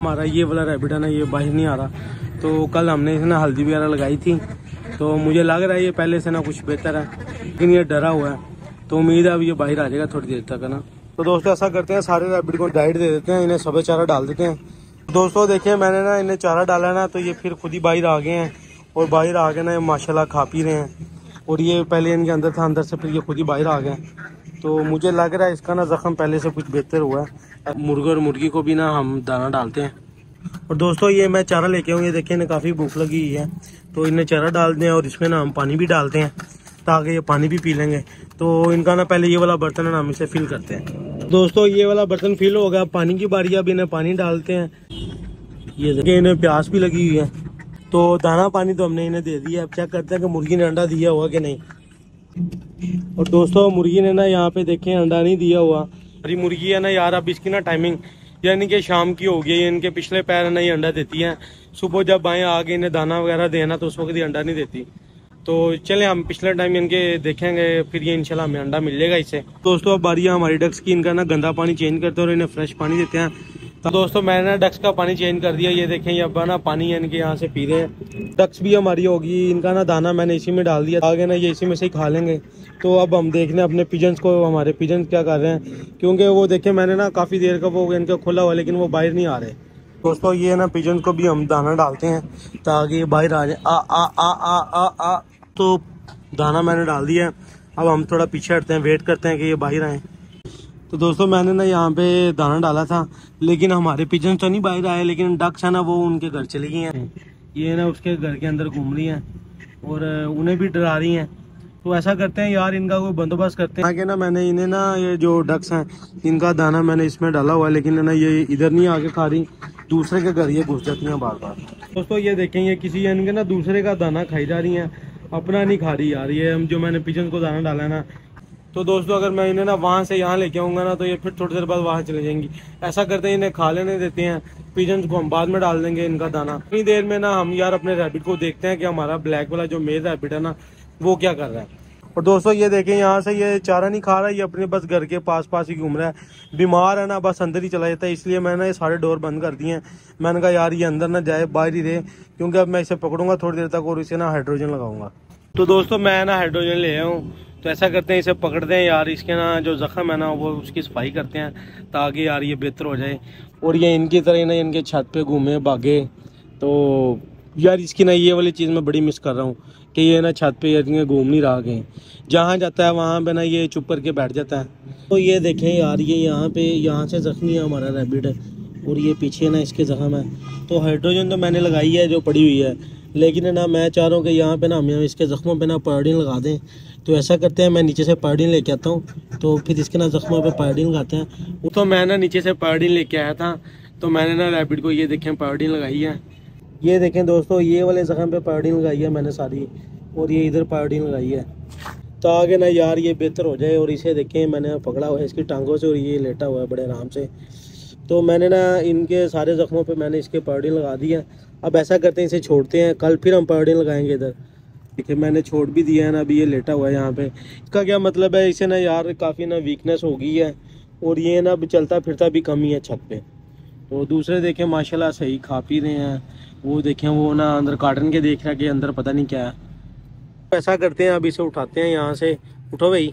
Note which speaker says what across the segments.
Speaker 1: हमारा ये वाला रैबिट है ना, ये बाहर नहीं आ रहा। तो कल हमने इसे ना हल्दी वगैरह लगाई थी, तो मुझे लग रहा है ये पहले से ना कुछ बेहतर है, लेकिन ये डरा हुआ है। तो उम्मीद है अब ये बाहर आ जाएगा थोड़ी देर तक, है ना। तो दोस्तों ऐसा करते हैं, सारे रैबिट को डाइट दे देते हैं, इन्हें सुबह चारा डाल देते हैं। दोस्तों देखिए मैंने ना इन्हें चारा डाला ना, तो ये फिर खुद ही बाहर आ गए हैं, और बाहर आ गए ना ये माशाल्लाह खा पी रहे हैं। और ये पहले इनके अंदर था, अंदर से फिर ये खुद ही बाहर आ गए। तो मुझे लग रहा है इसका ना जख्म पहले से कुछ बेहतर हुआ है। मुर्गे और मुर्गी को भी ना हम दाना डालते हैं। और दोस्तों ये मैं चारा लेके आऊँ, ये देखिए इन्हें काफ़ी भूख लगी हुई है, तो इन्हें चारा डाल दें और इसमें ना हम पानी भी डालते हैं ताकि ये पानी भी पी लेंगे। तो इनका ना पहले ये वाला बर्तन है ना हम इसे फिल करते हैं। दोस्तों ये वाला बर्तन फिल हो गया, पानी की बारी, अब इन्हें पानी डालते हैं। ये देखिए इन्हें प्यास भी लगी हुई है, तो दाना पानी तो हमने इन्हें दे दिया। अब चेक करते हैं कि मुर्गी ने अंडा दिया हुआ कि नहीं। और दोस्तों मुर्गी ने ना यहाँ पे देखें अंडा नहीं दिया हुआ। हरी मुर्गी है ना यार, अब इसकी ना टाइमिंग यानी कि शाम की हो गई है। इनके पिछले पैर ना ये अंडा देती हैं, सुबह जब आए आगे इन्हें दाना वगैरह देना तो उस वक्त ये अंडा नहीं देती। तो चले हम पिछले टाइम इनके देखेंगे, फिर ये इंशाल्लाह हमें अंडा मिल जाएगा इससे। दोस्तों अब बारी है हमारी डक्स की, इनका ना गंदा पानी चेंज करते हैं और इन्हें फ्रेश पानी देते हैं। तो दोस्तों मैंने ना डक्स का पानी चेंज कर दिया, ये देखें ये अब ना पानी इनके यहाँ से पी रहे हैं। डक्स भी हमारी होगी, इनका ना दाना मैंने इसी में डाल दिया, आगे ना ये इसी में से ही खा लेंगे। तो अब हम देख रहे हैं अपने पिजन्स को, हमारे पिजन्स क्या कर रहे हैं, क्योंकि वो देखें मैंने ना काफ़ी देर का वो इनका खुला हुआ, लेकिन वो बाहर नहीं आ रहे। दोस्तों ये ना पिजन को भी हम दाना डालते हैं ताकि ये बाहर आ जाए। आ आ आ आ आ आ तो दाना मैंने डाल दिया। अब हम थोड़ा पीछे हटते हैं, वेट करते हैं कि ये बाहर आए। तो दोस्तों मैंने ना यहाँ पे दाना डाला था, लेकिन हमारे पिजन तो नहीं बाहर आए, लेकिन डक्स है ना वो उनके घर चली गई हैं। ये ना उसके घर के अंदर घूम रही हैं और उन्हें भी डरा रही हैं। तो ऐसा करते हैं यार, इनका कोई बंदोबस्त करते हैं। आगे ना मैंने इन्हें ना ये जो डक्स हैं इनका दाना मैंने इसमें डाला हुआ है, लेकिन ना ये इधर नहीं आके खा रही, दूसरे के घर ये घुस जाती हैं बार बार। दोस्तों ये देखें ये किसी इनके ना दूसरे का दाना खाई जा रही हैं, अपना नहीं खा रही यार। ये हम जो मैंने पिजन को दाना डाला है ना, तो दोस्तों अगर मैं इन्हें ना वहाँ से यहाँ लेके आऊँगा ना, तो ये फिर थोड़ी देर बाद वहाँ चले जाएंगी। ऐसा करते हैं इन्हें खा लेने देते हैं, पिजन्स को हम बाद में डाल देंगे इनका दाना। इतनी देर में ना हम यार अपने रैबिट को देखते हैं कि हमारा ब्लैक वाला जो मेल रैबिट है ना वो क्या कर रहा है। और दोस्तों ये देखें यहाँ से ये चारा नहीं खा रहा, ये अपने बस घर के पास पास ही घूम रहा है। बीमार है ना, बस अंदर ही चला जाता है, इसलिए मैंने ये सारे डोर बंद कर दिए हैं। मैंने कहा यार ये अंदर ना जाए, बाहर ही रहे, क्योंकि अब मैं इसे पकड़ूंगा थोड़ी देर तक और इसे ना हाइड्रोजन लगाऊंगा। तो दोस्तों मैं ना हाइड्रोजन ले आया हूँ, तो ऐसा करते हैं इसे पकड़ते हैं यार, इसके ना जो जख्म है ना वो उसकी सफाई करते हैं ताकि यार ये बेहतर हो जाए। और ये इनकी तरह ना इनके छत पे घूमे भागे, तो यार इसकी ना ये वाली चीज़ मैं बड़ी मिस कर रहा हूँ कि ये ना छत पे ये घूम नहीं रहा, कहीं जहाँ जाता है वहाँ पे ना ये चुप करके बैठ जाता है। तो ये देखें यार, ये यहाँ से जख्मी है हमारा रैबिट है, और ये पीछे ना इसके जख्म है। तो हाइड्रोजन तो मैंने लगाई है जो पड़ी हुई है, लेकिन ना मैं चाह रहा हूँ कि यहाँ पे ना हम इसके जख्मों पे ना पायोडीन लगा दें। तो ऐसा करते हैं, मैं नीचे से पायोडीन लेके आता हूँ, तो फिर इसके ना जख्मों पे पायोडीन लगाते हैं। तो मैं ना नीचे से पायोडीन लेके आया था, तो मैंने ना रैबिट को ये देखें पायोडीन लगाई है। ये देखें दोस्तों, ये वाले जख्म पे पायोडीन लगाई है मैंने सारी, और ये इधर पायोडीन लगाई है ताकि ना यार ये बेहतर हो जाए। और इसे देखें मैंने पकड़ा हुआ है इसकी टांगों से, और ये लेटा हुआ है बड़े आराम से। तो मैंने ना इनके सारे ज़ख्मों पे मैंने इसके पायोडीन लगा दिया। अब ऐसा करते हैं इसे छोड़ते हैं, कल फिर हम पायोडीन लगाएंगे इधर। देखिए मैंने छोड़ भी दिया है ना, अभी ये लेटा हुआ है यहाँ पे। इसका क्या मतलब है, इसे ना यार काफ़ी ना वीकनेस हो गई है, और ये ना चलता फिरता भी कम ही है छत पे। तो दूसरे देखें माशाल्लाह सही खा पी रहे हैं। वो देखें वो ना अंदर कार्टन के देख रहा है कि अंदर पता नहीं क्या है। ऐसा करते हैं अब इसे उठाते हैं यहाँ से, उठो भाई।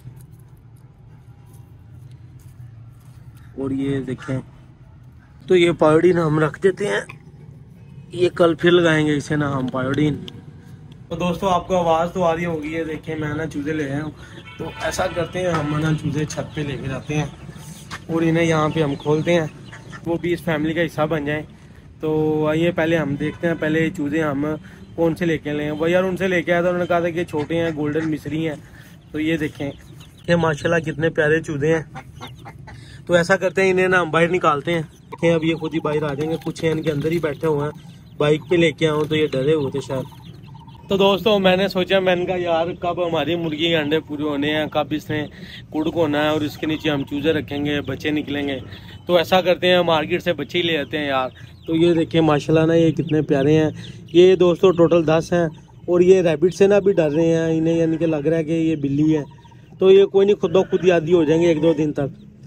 Speaker 1: और ये देखें, तो ये पायोडीन हम रख देते हैं, ये कल फिर लगाएंगे इसे ना हम पायोडीन। तो दोस्तों आपको आवाज़ तो आ रही होगी, ये देखें मैं ना चूज़े ले आया हूँ। तो ऐसा करते हैं हम ना चूज़े छत पे लेके जाते हैं और इन्हें यहाँ पे हम खोलते हैं, वो भी इस फैमिली का हिस्सा बन जाए। तो आइए पहले हम देखते हैं, पहले चूज़े हम कौन से लेके लें। वो यार उनसे लेके आया था, उन्होंने कहा था कि छोटे हैं, गोल्डन मिस्री हैं। तो ये देखें ये माशाल्लाह कितने प्यारे चूज़े हैं। तो ऐसा करते हैं इन्हें ना हम बाहर निकालते हैं। देखें अब ये खुद ही बाहर आ जाएंगे, कुछ हैं इनके अंदर ही बैठे हुए हैं। बाइक पे लेके आऊँ तो ये डरे हुए थे शायद। तो दोस्तों मैंने सोचा, मैंने कहा यार कब हमारी मुर्गी के अंडे पूरे होने हैं, कब इसने कुड़क होना है, और इसके नीचे हम चूज़े रखेंगे, बच्चे निकलेंगे। तो ऐसा करते हैं मार्केट से बच्चे ही ले आते हैं यार। तो ये देखिए माशाल्लाह ना ये कितने प्यारे हैं। ये दोस्तों टोटल 10 हैं, और ये रैबिट से ना भी डर रहे हैं इन्हें, यानी कि लग रहा है कि ये बिल्ली है। तो ये कोई नहीं, खुद ब खुद ही आदी हो जाएंगे 1-2 दिन तक।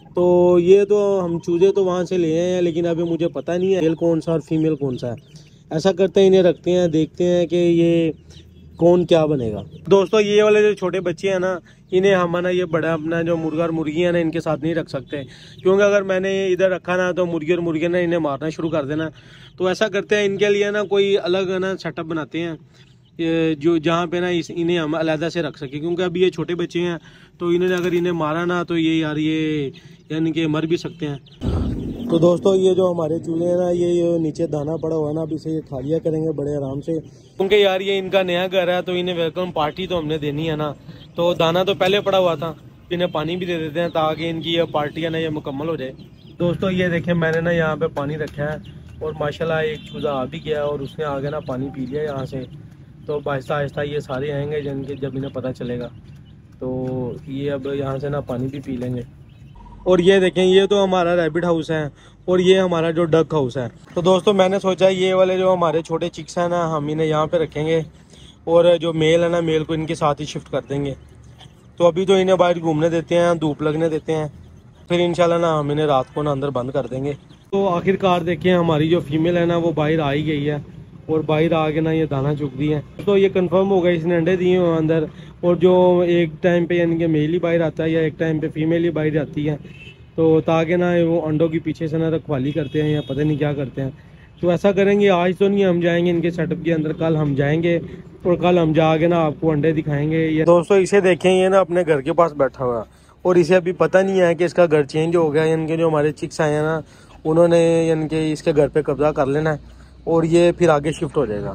Speaker 1: तो ये तो हम चूजे तो वहाँ से ले आए हैं, लेकिन अभी मुझे पता नहीं है मेल कौन सा और फीमेल कौन सा है। ऐसा करते हैं इन्हें रखते हैं, देखते हैं कि ये कौन क्या बनेगा। दोस्तों ये वाले जो छोटे बच्चे हैं ना, इन्हें हम ना ये बड़ा अपना जो मुर्गा और मुर्गी है ना इनके साथ नहीं रख सकते, क्योंकि अगर मैंने इधर रखा ना तो मुर्गी और मुर्गे ना इन्हें मारना शुरू कर देना। तो ऐसा करते हैं इनके लिए ना कोई अलग ना सेटअप बनाते हैं, जो जहाँ पे ना इन्हें हम अलहदा से रख सके, क्योंकि अभी ये छोटे बच्चे हैं तो इन्हें अगर इन्हें मारा ना तो ये यार ये यानी कि मर भी सकते हैं। तो दोस्तों ये जो हमारे चूहे हैं ना, ये नीचे दाना पड़ा हुआ है ना, अभी से ये खा लिया करेंगे बड़े आराम से, क्योंकि यार ये इनका नया घर है तो इन्हें वेलकम पार्टी तो हमने देनी है ना। तो दाना तो पहले पड़ा हुआ था, इन्हें पानी भी दे देते हैं ताकि इनकी ये पार्टी है ना ये मुकम्मल हो जाए। दोस्तों ये देखें मैंने ना यहाँ पे पानी रखा है और माशाल्लाह एक चूजा आ भी गया और उसने आगे ना पानी पी लिया यहाँ से। तो आहिस्ता आहिस्ता ये सारे आएंगे जिनके जब इन्हें पता चलेगा, तो ये अब यहाँ से ना पानी भी पी लेंगे। और ये देखें ये तो हमारा रैबिट हाउस है और ये हमारा जो डक हाउस है। तो दोस्तों मैंने सोचा ये वाले जो हमारे छोटे चिक्स हैं ना हम इन्हें यहाँ पे रखेंगे और जो मेल है ना मेल को इनके साथ ही शिफ्ट कर देंगे। तो अभी तो इन्हें बाहर घूमने देते हैं, धूप लगने देते हैं, फिर इंशाल्लाह ना हम इन्हें रात को ना अंदर बंद कर देंगे। तो आखिरकार देखें हमारी जो फीमेल है ना वो बाहर आ ही गई है और बाहर आके ना ये दाना चुग दी है। तो ये कंफर्म हो गया इसने अंडे दिए हुए अंदर, और जो एक टाइम पे यानी कि मेल ही बाहर आता है या एक टाइम पे फीमेल ही बाहर आती है, तो ताकि ना वो अंडों के पीछे से ना रखवाली करते हैं या पता नहीं क्या करते हैं। तो ऐसा करेंगे, आज तो नहीं हम जाएंगे इनके सेटअप के अंदर, कल हम जाएंगे और कल हम जाके ना आपको अंडे दिखाएंगे। ये दोस्तों इसे देखें ये ना अपने घर के पास बैठा हुआ और इसे अभी पता नहीं है कि इसका घर चेंज हो गया, यानी कि जो हमारे चिक्स आए हैं ना उन्होंने यानी कि इसके घर पे कब्जा कर लेना है और ये फिर आगे शिफ्ट हो जाएगा।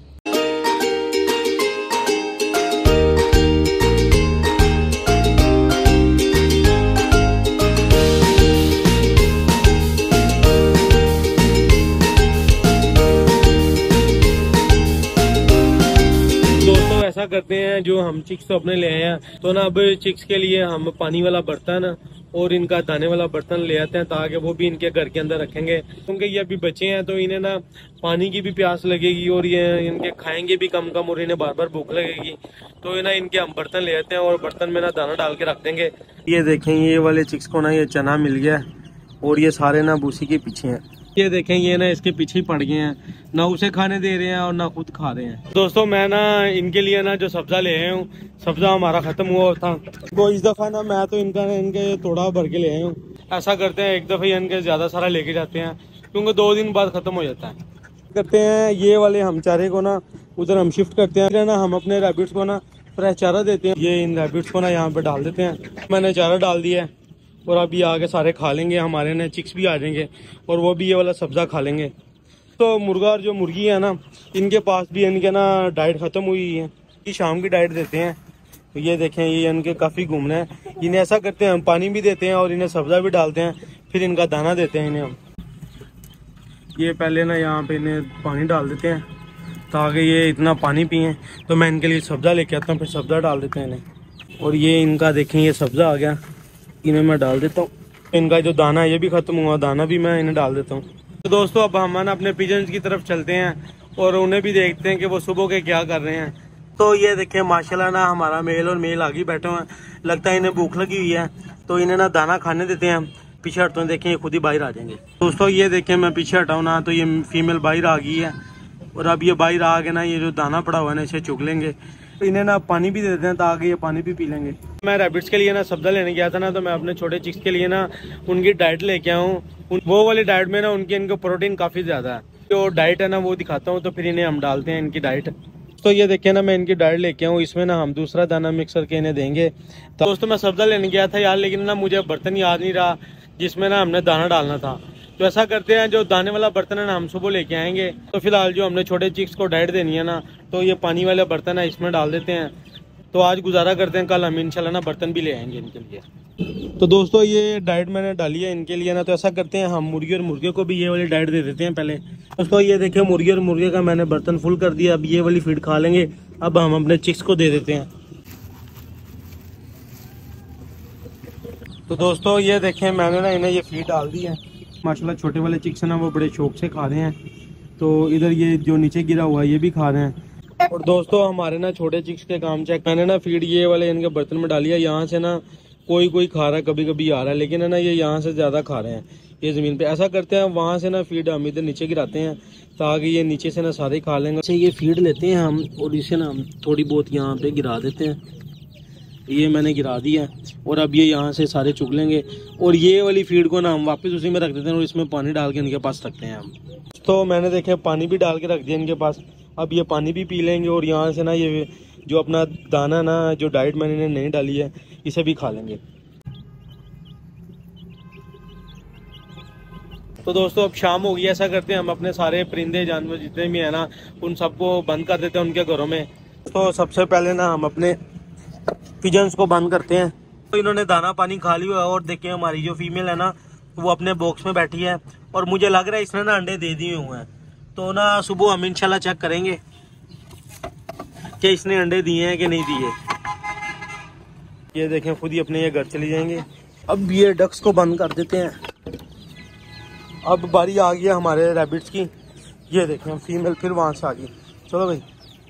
Speaker 1: दोस्तों ऐसा करते हैं, जो हम चिक्स तो अपने ले आए हैं तो ना अब चिक्स के लिए हम पानी वाला बर्तन और इनका दाने वाला बर्तन ले आते हैं ताकि वो भी इनके घर के अंदर रखेंगे, क्योंकि ये अभी बच्चे हैं तो इन्हें ना पानी की भी प्यास लगेगी और ये इनके खाएंगे भी कम कम और इन्हें बार बार भूख लगेगी। तो ये ना इनके हम बर्तन ले आते हैं और बर्तन में ना दाना डाल के रख देंगे। ये देखें ये वाले चिक्स को ना ये चना मिल गया और ये सारे ना भूसी के पीछे हैं। ये देखें ये ना इसके पीछे ही पड़ गए हैं, ना उसे खाने दे रहे हैं और ना खुद खा रहे हैं। दोस्तों मैं ना इनके लिए ना जो सब्जा ले आया हूँ, सब्जा हमारा खत्म हुआ था तो इस दफा ना मैं तो इनके थोड़ा भर के ले आया हूँ। ऐसा करते हैं एक दफा इनके ज्यादा सारा लेके जाते हैं, क्योंकि 2 दिन बाद खत्म हो जाता है। करते हैं ये वाले हम चारे को ना उधर हम शिफ्ट करते हैं ना, हम अपने रैबिट्स को ना फ्रेश चारा देते हैं। ये इन रैबिट्स को ना यहाँ पे डाल देते हैं, मैंने चारा डाल दिया है और अभी आगे सारे खा लेंगे, हमारे ना चिक्स भी आ जाएंगे और वो भी ये वाला सब्जा खा लेंगे। तो मुर्गा और जो मुर्गी है ना इनके पास भी इनके ना डाइट खत्म हुई है, कि शाम की डाइट देते हैं। तो ये देखें ये इनके काफ़ी घूमना है, इन्हें ऐसा करते हैं हम पानी भी देते हैं और इन्हें सब्जा भी डालते हैं, फिर इनका दाना देते हैं इन्हें हम। ये पहले ना यहाँ पे इन्हें पानी डाल देते हैं ताकि ये इतना पानी पिए, तो मैं इनके लिए सब्जा लेके आता हूँ, फिर सब्जा डाल देते हैं इन्हें। और ये इनका देखें ये सब्जा आ गया, इन्हें मैं डाल देता हूँ। इनका जो दाना है ये भी खत्म हुआ, दाना भी मैं इन्हें डाल देता हूँ। तो दोस्तों अब हम ना अपने पिजन्स की तरफ चलते हैं और उन्हें भी देखते हैं कि वो सुबह के क्या कर रहे हैं। तो ये देखें माशाल्लाह ना हमारा मेल और मेल आगे बैठे हुए हैं, लगता है इन्हें भूख लगी हुई है, तो इन्हें ना दाना खाने देते हैं। पीछे हटते हैं, देखें ये खुद ही बाहर आ जाएंगे। दोस्तों ये देखें मैं पीछे हटाऊँ ना तो ये फीमेल बाहर आ गई है और अब ये बाहर आ के ना ये जो दाना पड़ा हुआ है ना इसे चुग लेंगे। इन्हें ना पानी भी देते हैं ताकि ये पानी भी पी लेंगे। मैं रैबिट्स के लिए ना सब्जा लेने गया था ना, तो मैं अपने छोटे चिक्स के लिए ना उनकी डाइट लेके आऊँ। वो वाली डाइट में ना इनको प्रोटीन काफ़ी ज़्यादा है, तो डाइट है ना वो दिखाता हूँ, तो फिर इन्हें हम डालते हैं इनकी डाइट। तो ये देखिए ना मैं इनकी डाइट लेके आऊँ, इसमें ना हम दूसरा दाना मिक्स करके इन्हें देंगे। तो दोस्तों मैं सब्जा लेने गया था यार, लेकिन ना मुझे बर्तन याद नहीं रहा जिसमें ना हमने दाना डालना था। तो ऐसा करते हैं जो दाने वाला बर्तन है ना हम सुबह लेके आएंगे। तो फिलहाल जो हमने छोटे चिक्स को डाइट देनी है ना, तो ये पानी वाला बर्तन है इसमें डाल देते हैं। तो आज गुजारा करते हैं, कल हम इंशाल्लाह ना बर्तन भी ले आएंगे इनके लिए। तो दोस्तों ये डाइट मैंने डाली है इनके लिए ना, तो ऐसा करते हैं हम मुर्गी और मुर्गे को भी ये वाली डाइट दे देते हैं पहले। दोस्तों ये देखिए मुर्गी और मुर्गे का मैंने बर्तन फुल कर दिया, अब ये वाली फीड खा लेंगे। अब हम अपने चिक्स को दे देते हैं। तो दोस्तों ये देखें मैंने ना इन्हें ये फीड डाल दी है, माशाल्लाह छोटे वाले चिक्स है ना वो बड़े शौक से खा रहे हैं। तो इधर ये जो नीचे गिरा हुआ है ये भी खा रहे हैं। और दोस्तों हमारे ना छोटे चिक्स के काम चेक, मैंने ना फीड ये वाले इनके बर्तन में डाली है, यहाँ से ना कोई कोई खा रहा है, कभी कभी आ रहा है, लेकिन है ना ये यहाँ से ज़्यादा खा रहे हैं ये ज़मीन पे। ऐसा करते हैं वहाँ से ना फीड हम इधर नीचे गिराते हैं ताकि ये नीचे से ना सारे खा लेंगे। अच्छा ये फीड लेते हैं हम और इसे ना हम थोड़ी बहुत यहाँ पे गिरा देते हैं। ये मैंने गिरा दिया और अब ये यहाँ से सारे चुग लेंगे और ये वाली फीड को ना हम वापस उसी में रख देते हैं और इसमें पानी डाल के इनके पास रखते हैं हम। तो मैंने देखे पानी भी डाल के रख दिया इनके पास। अब ये पानी भी पी लेंगे और यहाँ से ना ये जो अपना दाना ना जो डाइट मैंने इन्हें नहीं डाली है इसे भी खा लेंगे। तो दोस्तों अब शाम हो गई, ऐसा करते हैं हम अपने सारे परिंदे जानवर जितने भी हैं ना उन सबको बंद कर देते हैं उनके घरों में। तो सबसे पहले ना हम अपने पिजन्स को बंद करते हैं। तो इन्होंने दाना पानी खा लिया है और देखिए हमारी जो फीमेल है ना वो अपने बॉक्स में बैठी है और मुझे लग रहा है इसने ना अंडे दे दिए हुए हैं। तो ना सुबह हम इंशाल्लाह चेक करेंगे कि इसने अंडे दिए हैं कि नहीं दिए। ये देखें खुद ही अपने ये घर चली जाएंगे। अब ये डक्स को बंद कर देते हैं। अब बारी आ गई है हमारे रैबिट्स की। ये देखें फीमेल फिर वहां से आ गई। चलो भाई।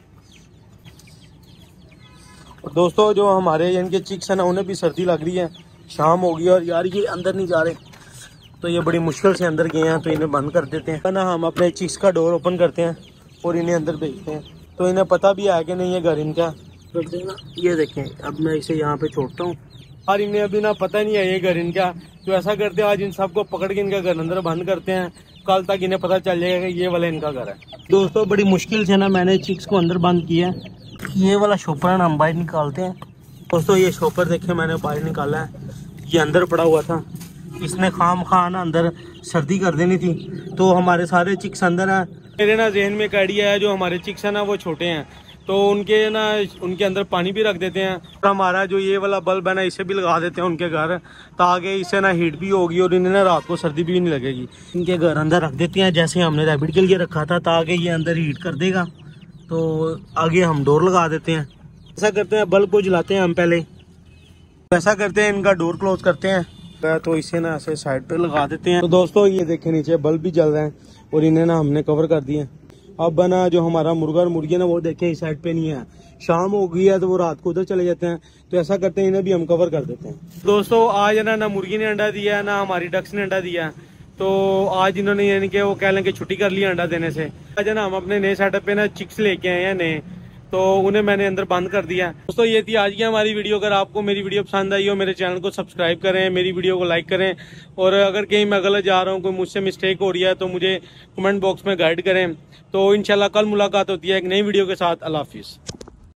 Speaker 1: और दोस्तों जो हमारे इनके चिक्स है ना उन्हें भी सर्दी लग रही है, शाम हो गई और यार ये अंदर नहीं जा रहे, तो ये बड़ी मुश्किल से अंदर गए हैं। तो इन्हें बंद कर देते हैं ना, हम अपने चिक्स का डोर ओपन करते हैं और इन्हें अंदर भेजते हैं। तो इन्हें पता भी है कि नहीं ये घर इनका करते हैं ना। ये देखें अब मैं इसे यहाँ पे छोड़ता हूँ और इन्हें अभी ना पता नहीं है ये घर इनका। तो ऐसा करते हैं आज इन सबको पकड़ के इनका घर अंदर बंद करते हैं, कल तक इन्हें पता चल जाएगा कि ये वाला इनका घर है। दोस्तों बड़ी मुश्किल से ना मैंने चिक्स को अंदर बंद किया है। ये वाला शॉपर हम बाहर निकालते हैं। दोस्तों ये शॉपर देखे मैंने बाहर निकाला है, ये अंदर पड़ा हुआ था, इसने खाम खा ना अंदर सर्दी कर देनी थी। तो हमारे सारे चिक्स अंदर हैं। मेरे ना जहन में एक आइडिया है, जो हमारे चिक्स है ना वो छोटे हैं तो उनके अंदर पानी भी रख देते हैं और हमारा जो ये वाला बल्ब है ना इसे भी लगा देते हैं उनके घर, ताकि इससे ना हीट भी होगी और इन्हें ना रात को सर्दी भी नहीं लगेगी। इनके घर अंदर रख देते हैं जैसे हमने रैबिट के लिए रखा था, ताकि ये अंदर हीट कर देगा। तो आगे हम डोर लगा देते हैं। ऐसा करते हैं बल्ब को जलाते हैं हम पहले, ऐसा करते हैं इनका डोर क्लोज करते हैं। तो इसे ना ऐसे साइड पे लगा देते हैं। तो दोस्तों ये देखें नीचे बल्ब भी जल रहे हैं और इन्हें ना हमने कवर कर दिया। अब ना जो हमारा मुर्गा और मुर्गी ना वो देखें इस साइड पे नहीं है, शाम हो गई है तो वो रात को उधर चले जाते हैं। तो ऐसा करते हैं इन्हें भी हम कवर कर देते हैं। दोस्तों आज ना मुर्गी ने अंडा दिया है ना हमारी डक्स ने अंडा दिया है। तो आज इन्होंने यानी कि वो कह लें कि छुट्टी कर ली अंडा देने से। आज ना हम अपने नए सेटअप पे ना चिक्स लेके आए हैं नए, तो उन्हें मैंने अंदर बंद कर दिया। दोस्तों ये थी आज की हमारी वीडियो। अगर आपको मेरी वीडियो पसंद आई हो मेरे चैनल को सब्सक्राइब करें, मेरी वीडियो को लाइक करें और अगर कहीं मैं गलत जा रहा हूँ, कोई मुझसे मिस्टेक हो रही है तो मुझे कमेंट बॉक्स में गाइड करें। तो इंशाल्लाह कल मुलाकात होती है एक नई वीडियो के साथ। अल्लाह हाफिज़।